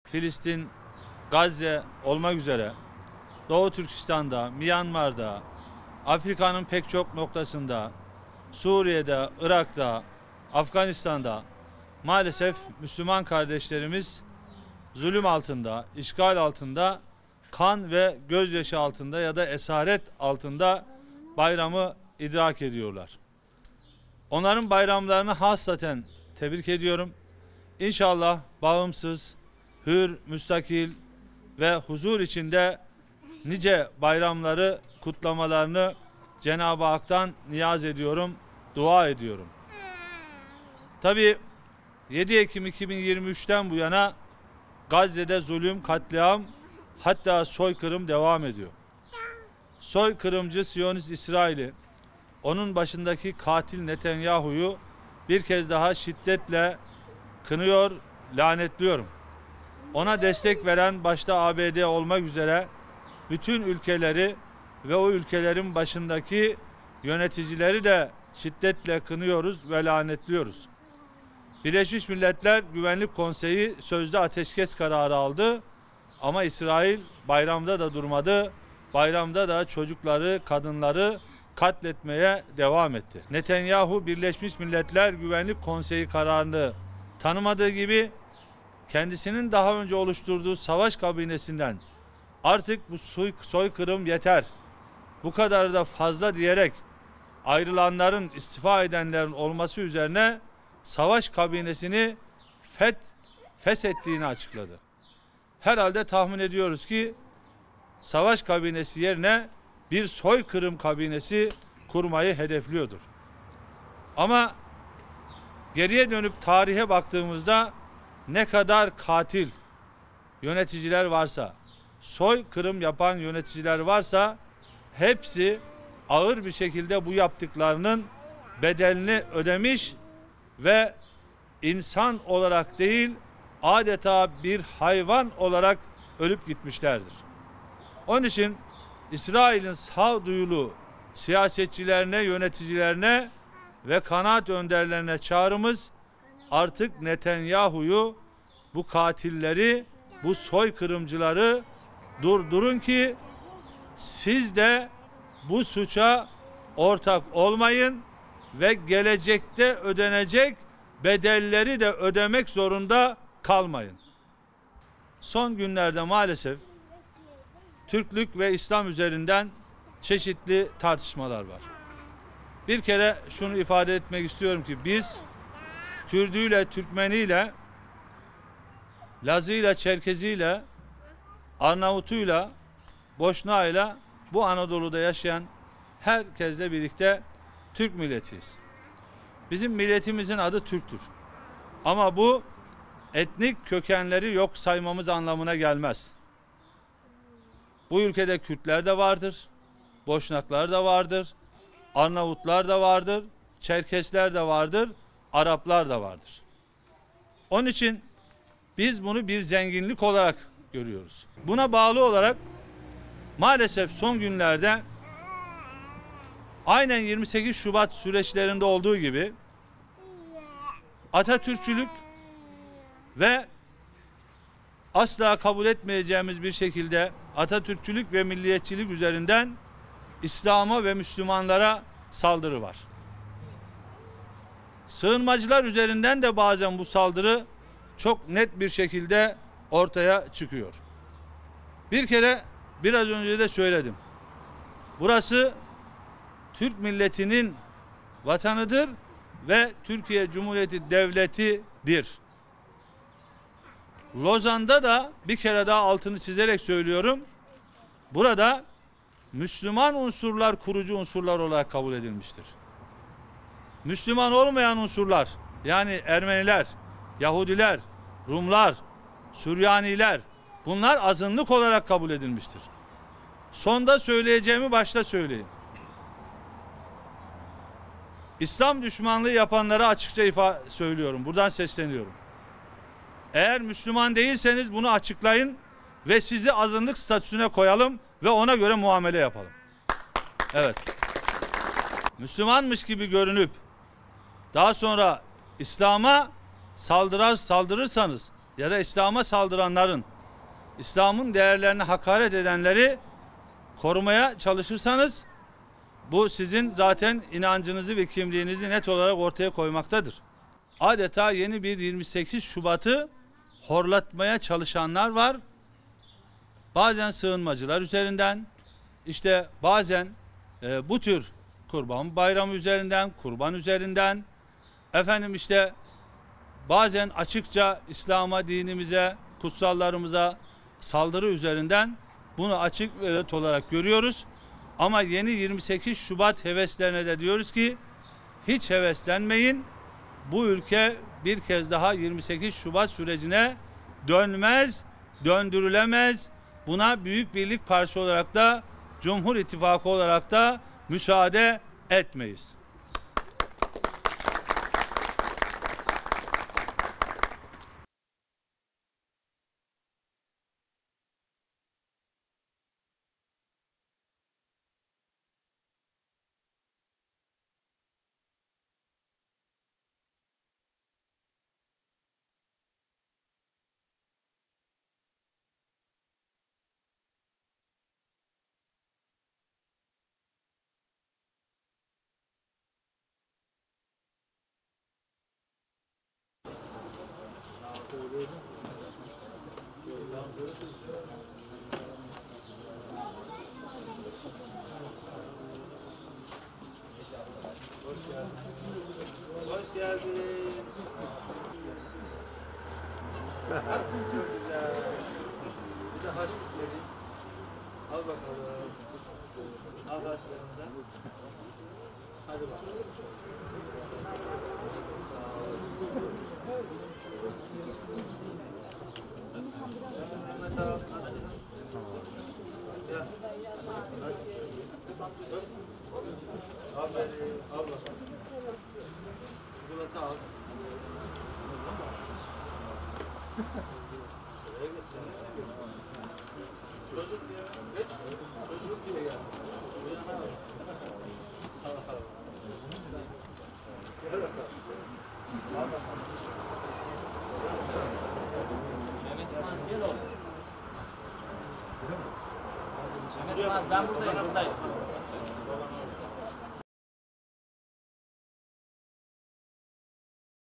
Filistin, Gazze olmak üzere Doğu Türkistan'da, Myanmar'da, Afrika'nın pek çok noktasında, Suriye'de, Irak'ta, Afganistan'da maalesef Müslüman kardeşlerimiz zulüm altında, işgal altında, kan ve gözyaşı altında ya da esaret altında bayramı idrak ediyorlar. Onların bayramlarını hasaten tebrik ediyorum. İnşallah bağımsız, hür, müstakil ve huzur içinde nice bayramları kutlamalarını Cenab-ı Hak'tan niyaz ediyorum, dua ediyorum. Tabii 7 Ekim 2023'ten bu yana Gazze'de zulüm, katliam, hatta soykırım devam ediyor. Soykırımcı Siyonist İsrail'i, onun başındaki katil Netanyahu'yu bir kez daha şiddetle kınıyor, lanetliyorum. Ona destek veren başta ABD olmak üzere bütün ülkeleri ve o ülkelerin başındaki yöneticileri de şiddetle kınıyoruz ve lanetliyoruz. Birleşmiş Milletler Güvenlik Konseyi sözde ateşkes kararı aldı ama İsrail bayramda da durmadı. Bayramda da çocukları, kadınları katletmeye devam etti. Netanyahu Birleşmiş Milletler Güvenlik Konseyi kararını tanımadığı gibi kendisinin daha önce oluşturduğu savaş kabinesinden artık bu soykırım yeter, bu kadar da fazla diyerek ayrılanların, istifa edenlerin olması üzerine savaş kabinesini feshettiğini açıkladı. Herhalde tahmin ediyoruz ki savaş kabinesi yerine bir soykırım kabinesi kurmayı hedefliyordur. Ama geriye dönüp tarihe baktığımızda ne kadar katil yöneticiler varsa, soykırım yapan yöneticiler varsa hepsi ağır bir şekilde bu yaptıklarının bedelini ödemiş ve insan olarak değil adeta bir hayvan olarak ölüp gitmişlerdir. Onun için İsrail'in sağduyulu siyasetçilerine, yöneticilerine ve kanaat önderlerine çağrımız artık Netanyahu'yu, bu katilleri, bu soykırımcıları durdurun ki siz de bu suça ortak olmayın ve gelecekte ödenecek bedelleri de ödemek zorunda kalmayın. Son günlerde maalesef Türklük ve İslam üzerinden çeşitli tartışmalar var. Bir kere şunu ifade etmek istiyorum ki biz Kürdüyle, Türkmeniyle, Lazıyla, Çerkeziyle, Arnavutuyla, Boşnağıyla bu Anadolu'da yaşayan herkesle birlikte Türk milletiyiz. Bizim milletimizin adı Türk'tür. Ama bu etnik kökenleri yok saymamız anlamına gelmez. Bu ülkede Kürtler de vardır, Boşnaklar da vardır, Arnavutlar da vardır, Çerkesler de vardır, Araplar da vardır. Onun için biz bunu bir zenginlik olarak görüyoruz. Buna bağlı olarak maalesef son günlerde aynen 28 Şubat süreçlerinde olduğu gibi Atatürkçülük ve asla kabul etmeyeceğimiz bir şekilde Atatürkçülük ve milliyetçilik üzerinden İslam'a ve Müslümanlara saldırı var. Sığınmacılar üzerinden de bazen bu saldırı çok net bir şekilde ortaya çıkıyor. Bir kere biraz önce de söyledim. Burası Türk milletinin vatanıdır ve Türkiye Cumhuriyeti Devleti'dir. Lozan'da da bir kere daha altını çizerek söylüyorum. Burada Müslüman unsurlar kurucu unsurlar olarak kabul edilmiştir. Müslüman olmayan unsurlar, yani Ermeniler, Yahudiler, Rumlar, Süryaniler, bunlar azınlık olarak kabul edilmiştir. Sonda söyleyeceğimi başta söyleyeyim. İslam düşmanlığı yapanlara açıkça söylüyorum. Buradan sesleniyorum. Eğer Müslüman değilseniz bunu açıklayın ve sizi azınlık statüsüne koyalım ve ona göre muamele yapalım. Evet. Müslümanmış gibi görünüp daha sonra İslam'a saldırırsanız ya da İslam'a saldıranların, İslam'ın değerlerine hakaret edenleri korumaya çalışırsanız bu sizin zaten inancınızı ve kimliğinizi net olarak ortaya koymaktadır. Adeta yeni bir 28 Şubat'ı horlatmaya çalışanlar var. Bazen sığınmacılar üzerinden, işte bazen bu tür Kurban Bayramı üzerinden, kurban üzerinden, efendim işte bazen açıkça İslam'a, dinimize, kutsallarımıza saldırı üzerinden bunu açık ve net olarak görüyoruz. Ama yeni 28 Şubat heveslerine de diyoruz ki hiç heveslenmeyin. Bu ülke bir kez daha 28 Şubat sürecine dönmez, döndürülemez. Buna Büyük Birlik Partisi olarak da, Cumhur İttifakı olarak da müsaade etmeyiz. Hoş geldin. Çok güzel. Bir de haşlık yedik. Al bakalım. Al haşlarını da. Hadi bakalım. Mehmet abi. Gel. Aferin. Al bakalım. Çikolata al. Şuraya geç sen. Çocuk ya. Geç. Çocuk diye gel. Uyanma. Al bakalım. Gel bakalım. Al bakalım. Mehmet abi ben buradayım.